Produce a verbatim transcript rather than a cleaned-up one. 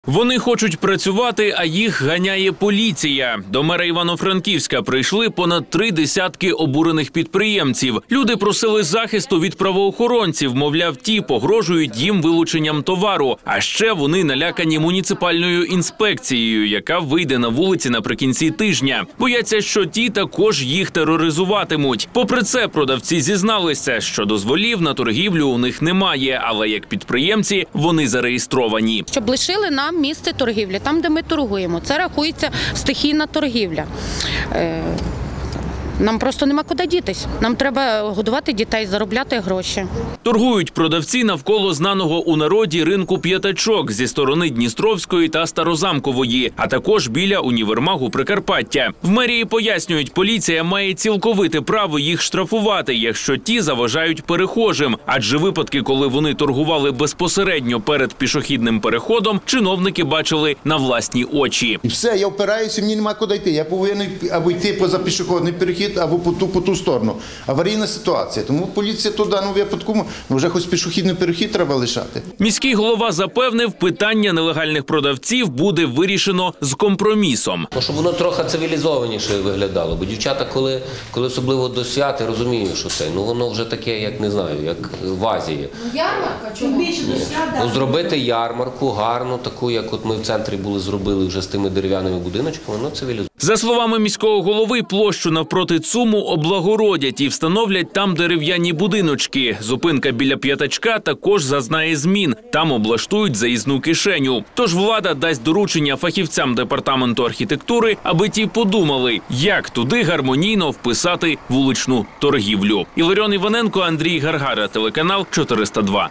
Вони хочуть працювати, а їх ганяє поліція. До мера Івано-Франківська прийшли понад три десятки обурених підприємців. Люди просили захисту від правоохоронців, мовляв, ті погрожують їм вилученням товару. А ще вони налякані муніципальною інспекцією, яка вийде на вулиці наприкінці тижня. Бояться, що ті також їх тероризуватимуть. Попри це, продавці зізналися, що дозволів на торгівлю у них немає, але як підприємці вони зареєстровані. Щоб лишили нам місце торгівлі, там, де ми торгуємо. Це рахується стихійна торгівля. Е, Нам просто нема куди дітись. Нам треба годувати дітей, заробляти гроші. Торгують продавці навколо знаного у народі ринку П'ятачок зі сторони Дністровської та Старозамкової, а також біля універмагу Прикарпаття. В мерії пояснюють, поліція має цілковите право їх штрафувати, якщо ті заважають перехожим. Адже випадки, коли вони торгували безпосередньо перед пішохідним переходом, чиновники бачили на власні очі. І все, я впираюся, мені нема куди йти. Я повинен або йти поза пішохідний перехід, або по ту, по ту сторону. Аварійна ситуація. Тому поліція туди, ну, випадку, ну, вже хоч пішохідний перехід треба лишати. Міський голова запевнив, питання нелегальних продавців буде вирішено з компромісом. Щоб воно трохи цивілізованіше виглядало. Бо дівчата, коли, коли особливо до свят, я розумію, що це, ну воно вже таке, як не знаю, як в Азії. Ярмарка? Чому більше до свят? Ну, зробити ярмарку гарну, таку, як от ми в центрі були зробили вже з тими дерев'яними будиночками, воно цивілізовано. За словами міського голови, площу навпроти ЦУМу облагородять і встановлять там дерев'яні будиночки. Зупинка біля П'ятачка також зазнає змін. Там облаштують заїзну кишеню. Тож влада дасть доручення фахівцям департаменту архітектури, аби ті подумали, як туди гармонійно вписати вуличну торгівлю. Іларіон Іваненко, Андрій Гаргара, телеканал чотириста два.